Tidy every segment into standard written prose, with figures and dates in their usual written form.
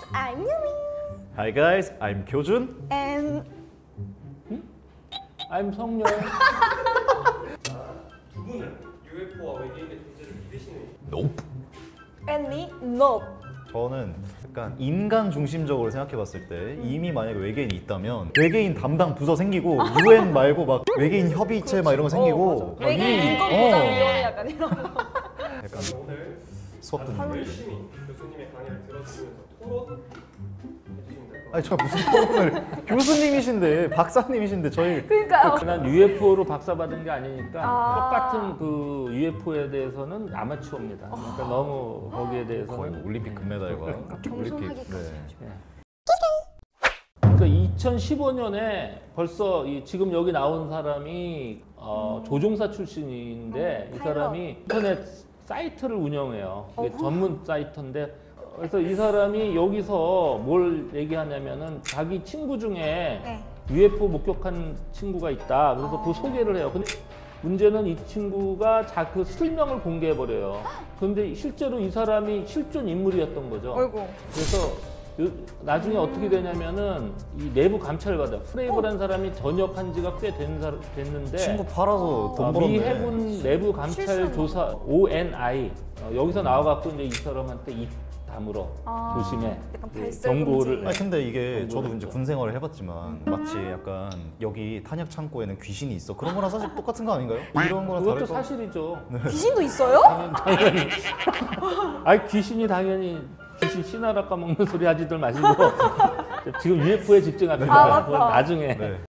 I'm Yumi. Hi guys, I'm 교준. And I'm 성룡. 두 분은 UFO와 외계인의 존재를 믿으시는? Nope. and me, no. 저는 약간 인간 중심적으로 생각해봤을 때 이미 만약에 외계인이 있다면 외계인 담당 부서 생기고 UN 말고 막 외계인 협의체 막 이런 거 생기고 맞아. 외계인 인권보장위원회 약간 이런 거. 약간 오늘 수업 듣는 느낌. 열심히 교수님의 강의를 들어주면서 토론 해주시면 될 것 같아요. 아니 제가 무슨 토론을 교수님이신데 박사님이신데 저희 그러니까요. 난 UFO로 박사 받은 게 아니니까 아. 똑같은 그 UFO에 대해서는 아마추어입니다. 그러니까 너무 거기에 거의 대해서는 뭐 올림픽 금메달과 겸손하기까지. 네. 그러니까 2015년에 벌써 지금 여기 나온 사람이 조종사 출신인데 이 사람이 인터넷 사이트를 운영해요. 이게 전문 사이트인데 그래서 이 사람이 여기서 뭘 얘기하냐면은 자기 친구 중에 네. UFO 목격한 친구가 있다. 그래서 그 소개를 해요. 근데 문제는 이 친구가 그 실명을 공개해 버려요. 근데 실제로 이 사람이 실존 인물이었던 거죠. 어이구. 그래서 나중에 어떻게 되냐면은 이 내부 감찰관들 프레이브라는 사람이 전역한 지가 꽤 됐는데 친구 팔아서 돈 벌었네. 미 해군 내부 감찰 실수는 조사 ONI 여기서 나와갖고 이제 이 사람한테 입 다물어 조심해 약간 그 발설 경고를 금지. 아니 근데 이게 저도 정보를 이제 군 생활을 해봤지만 마치 약간 여기 탄약 창고에는 귀신이 있어 그런 거랑 사실 똑같은 거 아닌가요? 이런 거랑 그것도 다를 거. 사실이죠. 귀신도 있어요? 당연히. 아니 귀신이 당연히 귀신 씨나라 까먹는 소리 하지들 마시고 지금 UFO에 집중합니다. 아, 맞다. 그건 나중에. 네.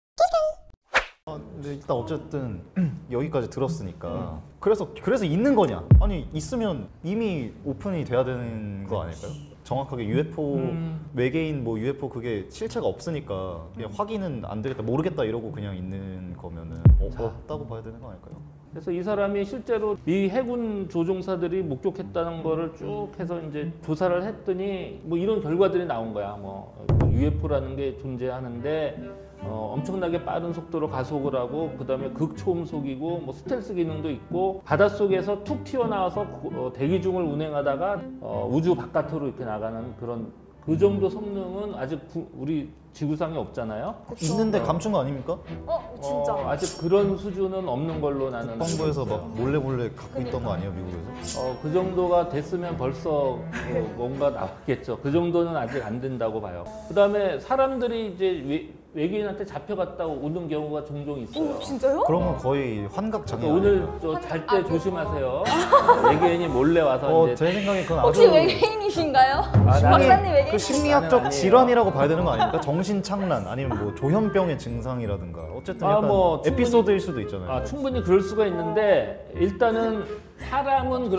근데 일단 어쨌든 여기까지 들었으니까 그래서 있는 거냐? 아니 있으면 이미 오픈이 돼야 되는 거 아닐까요? 정확하게 UFO 외계인 뭐 UFO 그게 실체가 없으니까 그냥 확인은 안 되겠다 모르겠다 이러고 그냥 있는 거면은 없다고 봐야 되는 거 아닐까요? 그래서 이 사람이 실제로 미 해군 조종사들이 목격했다는 거를 쭉 해서 이제 조사를 했더니 뭐 이런 결과들이 나온 거야. 뭐 UFO라는 게 존재하는데 엄청나게 빠른 속도로 가속을 하고 그다음에 극초음속이고 뭐 스텔스 기능도 있고 바닷속에서 툭 튀어나와서 대기중을 운행하다가 우주 바깥으로 이렇게 나가는 그런 그 정도 성능은 아직 우리 지구상에 없잖아요. 있는데 감춘 거 아닙니까? 진짜. 아직 그런 수준은 없는 걸로 나는 국방부에서 막 몰래 갖고 있던 거 아니에요 미국에서? 그 정도가 됐으면 벌써 뭔가 나왔겠죠. 그 정도는 아직 안 된다고 봐요. 그다음에 사람들이 이제 외계인한테 잡혀갔다 오는 경우가 종종 있어요. 오, 진짜요? 그러면 거의 환각 장애 오늘 아닐까요? 잘 때 조심하세요. 외계인이 몰래 와서 이제 제 생각에 그건 혹시 아주 외계인이신가요? 나는- 박사님 외계인? 그 심리학적 아니에요. 질환이라고 봐야 되는 거 아닙니까? 정신착란 아니면 뭐 조현병의 증상이라든가 어쨌든 약간 뭐 충분히- 에피소드일 수도 있잖아요. 충분히 그럴 수가 있는데 일단은 사람은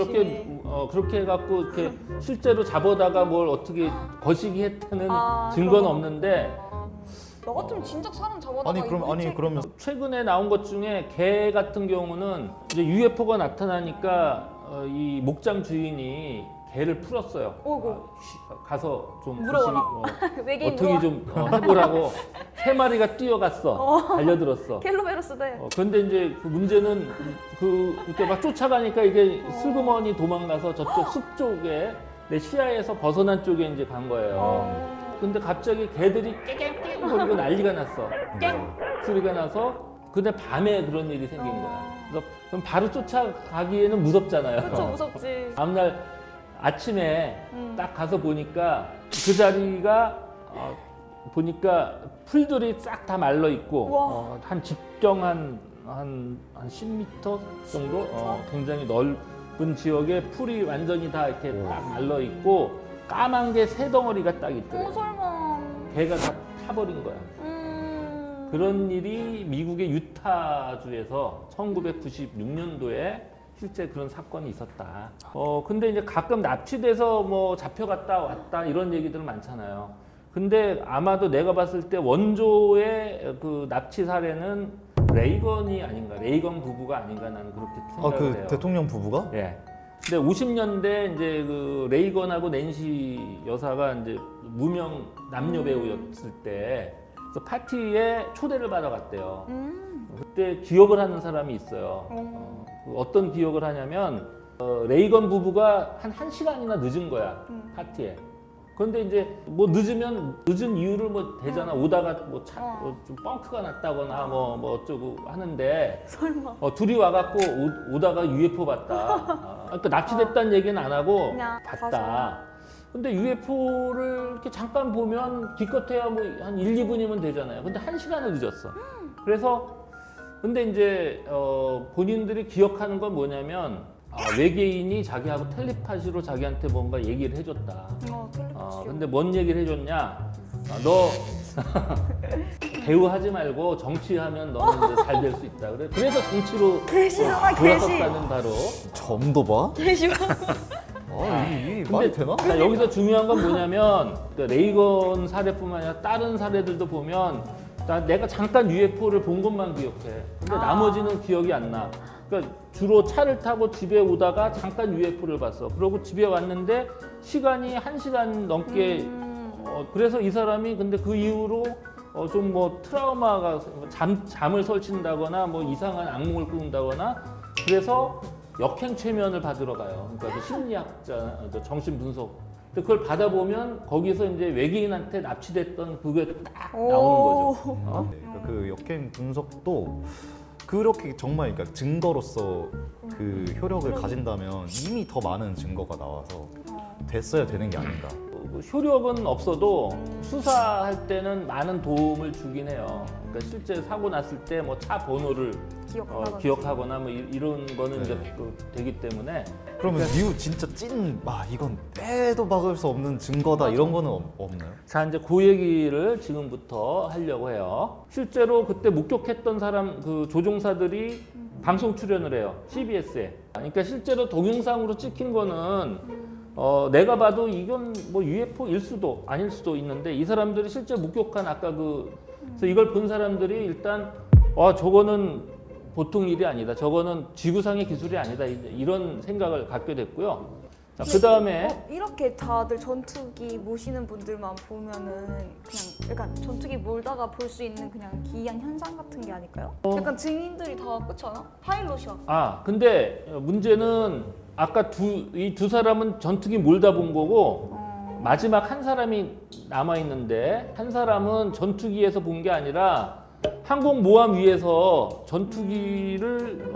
그렇게 해갖고 이렇게 실제로 잡아다가 뭘 어떻게 거시기 했다는 증거는 그런 거. 없는데 너 같으면 진짜 사람 잡아다가 그러면 최근에 나온 것 중에 개 같은 경우는 이제 UFO가 나타나니까 이 목장 주인이 개를 풀었어요. 어이구. 가서 좀 물어보라. 외계인 어떻게 물어봐. 좀 해보라고 세 마리가 뛰어갔어. 달려들었어. 켈로베로스 대. 그런데 이제 그 문제는 이렇게 막 쫓아가니까 이게 슬그머니 도망가서 저쪽 숲 쪽에 내 시야에서 벗어난 쪽에 이제 간 거예요. 근데 갑자기 개들이 깨갱깨갱 거리고 난리가 났어. 깽 소리가 나서 근데 밤에 그런 일이 생긴 거야. 그래서 그럼 바로 쫓아가기에는 무섭잖아요. 그쵸, 무섭지. 다음날 아침에 딱 가서 보니까 그 자리가 보니까 풀들이 싹 다 말라 있고 한 집경 한 10m 정도 굉장히 넓은 지역에 풀이 완전히 다 이렇게 딱 말라 있고 까만 게 새 덩어리가 딱 있더래요. 설마. 개가 다 타버린 거야. 그런 일이 미국의 유타주에서 1996년도에 실제 그런 사건이 있었다. 근데 이제 가끔 납치돼서 뭐 잡혀갔다 왔다 이런 얘기들 많잖아요. 근데 아마도 내가 봤을 때 원조의 그 납치 사례는 레이건이 아닌가, 레이건 부부가 아닌가 나는 그렇게 생각을 해요. 대통령 부부가? 예. 근데 50년대 이제 그 레이건하고 낸시 여사가 이제 무명 남녀 배우였을 때 그래서 파티에 초대를 받아갔대요. 그때 기억을 하는 사람이 있어요. 어떤 기억을 하냐면 레이건 부부가 한 1시간이나 늦은 거야 파티에. 그런데 이제 뭐 늦은 이유를 뭐 대잖아. 오다가 뭐 좀 뻥크가 났다거나 뭐 어쩌고 하는데 설마. 둘이 와갖고 오다가 UFO 봤다. 그러니까 납치됐다는 얘기는 안 하고 그냥 봤다. 근데 UFO를 이렇게 잠깐 보면 기껏해야 뭐 한 1, 2분이면 되잖아요. 근데 1시간을 늦었어. 그래서 근데 이제 본인들이 기억하는 건 뭐냐면 외계인이 자기하고 텔레파시로 자기한테 뭔가 얘기를 해줬다. 근데 뭔 얘기를 해줬냐? 너 배우 하지 말고 정치하면 너는 이제 잘 될 수 있다. 그래서 정치로 개시잖아, 개시. 돌아섰다는 바로. 점도 봐? 개시가. 이게 말이 되나? 그러니까 여기서 중요한 건 뭐냐면 그러니까 레이건 사례뿐만 아니라 다른 사례들도 보면 내가 잠깐 UFO를 본 것만 기억해. 근데 나머지는 기억이 안 나. 그러니까 주로 차를 타고 집에 오다가 잠깐 UFO를 봤어. 그러고 집에 왔는데 시간이 1시간 넘게 그래서 이 사람이 근데 그 이후로 좀 뭐 트라우마가 잠을 설친다거나 뭐 이상한 악몽을 꾸는다거나 그래서 역행 최면을 받으러 가요. 그러니까 그 심리학자 정신 분석. 근데 그걸 받아보면 거기서 이제 외계인한테 납치됐던 그게 딱 나오는 거죠. 그러니까 그 역행 분석도 그렇게 정말 그러니까 증거로서 그 효력을 가진다면 이미 더 많은 증거가 나와서 됐어야 되는 게 아닌가. 효력은 없어도 수사할 때는 많은 도움을 주긴 해요. 그러니까 실제 사고 났을 때 뭐 차 번호를 기억하거나 뭐 이런 거는 이제 되기 때문에. 그러면 뉴 진짜 이건 빼도 박을 수 없는 증거다 이런 거는 없나요? 자, 이제 그 얘기를 지금부터 하려고 해요. 실제로 그때 목격했던 사람, 그 조종사들이 방송 출연을 해요. CBS에. 그러니까 실제로 동영상으로 찍힌 거는 내가 봐도 이건 뭐 UFO일 수도 아닐 수도 있는데 이 사람들이 실제 목격한 아까 그래서 이걸 본 사람들이 일단 저거는 보통 일이 아니다. 저거는 지구상의 기술이 아니다. 이런 생각을 갖게 됐고요. 자, 그 다음에 이렇게 다들 전투기 모시는 분들만 보면은 그냥 약간 전투기 몰다가 볼 수 있는 그냥 기이한 현상 같은 게 아닐까요? 약간 증인들이 다 그렇지 않아? 파일럿이 왔어. 근데 문제는 아까 이 두 사람은 전투기 몰다 본 거고 마지막 한 사람이 남아 있는데 한 사람은 전투기에서 본 게 아니라 항공모함 위에서 전투기를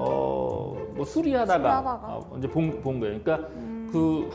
뭐 수리하다가 이제 본 거예요. 그러니까 그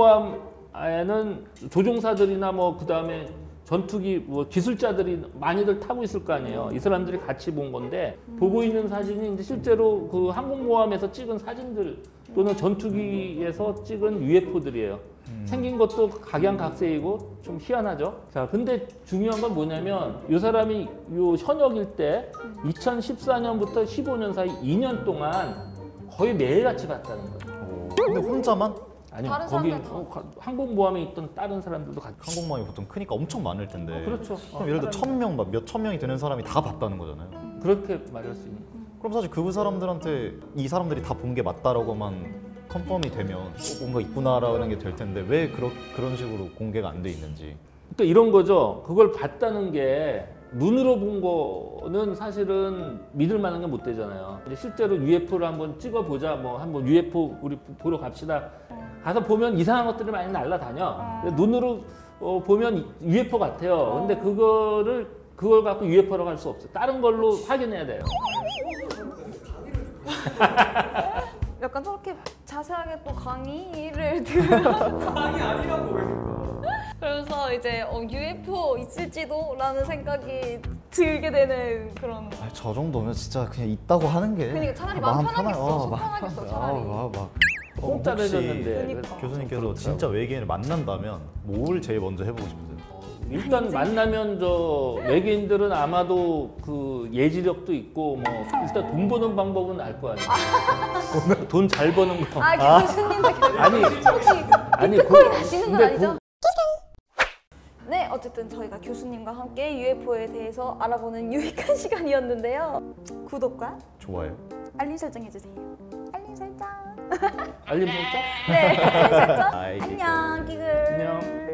항공모함에는 조종사들이나 뭐 그 다음에 전투기 뭐 기술자들이 많이들 타고 있을 거 아니에요. 이 사람들이 같이 본 건데 보고 있는 사진이 이제 실제로 그 항공모함에서 찍은 사진들 또는 전투기에서 찍은 UFO들이에요. 생긴 것도 각양각색이고 좀 희한하죠. 자, 근데 중요한 건 뭐냐면 이 사람이 요 현역일 때 2014년부터 15년 사이 2년 동안 거의 매일같이 봤다는 거예요. 근데 혼자만? 아니요, 다른 거기 사람들 항공모함에 있던 다른 사람들도 같이. 항공모함이 보통 크니까 엄청 많을 텐데. 그렇죠. 그럼 예를 들어 1000명, 몇천 명이 되는 사람이 다 봤다는 거잖아요. 그렇게 말할 수 있는. 그럼 사실 그 사람들한테 이 사람들이 다 본 게 맞다라고만 컨펌이 되면 뭔가 있구나라는 게 될 텐데 왜 그런 식으로 공개가 안 돼 있는지. 그러니까 이런 거죠. 그걸 봤다는 게 눈으로 본 거는 사실은 믿을 만한 게 못 되잖아요. 이제 실제로 UFO를 한번 찍어보자, 뭐 한번 UFO 우리 보러 갑시다. 가서 보면 이상한 것들이 많이 날아다녀. 눈으로 보면 UFO 같아요. 근데 그걸 갖고 UFO라고 할 수 없어요. 다른 걸로 확인해야 돼요. 약간 저렇게 자세하게 또 강의를 들으면 강의 아니라고 왜? 그래서 이제 UFO 있을지도라는 생각이 들게 되는 그런. 저 정도면 진짜 그냥 있다고 하는 게. 그러니까 차라리 마음 편하겠어. 속 편하겠어 차라리. 공짜로 해줬는데. 그러니까. 교수님께서 진짜 외계인을 만난다면 뭘 제일 먼저 해보고 싶으세요? 일단 만나면 외계인들은 아마도 그 예지력도 있고 뭐 일단 돈 버는 방법은 알 거 아니에요. 돈 잘 버는 거. 교수님들 아니 비트코인 아시는 건 아니죠? 네, 어쨌든 저희가 교수님과 함께 UFO에 대해서 알아보는 유익한 시간이었는데요. 구독과 좋아요. 알림 설정 해주세요. 알림 설정. 알림 설정? 네, 알림 설정. 아이, 안녕, 기글. 안녕.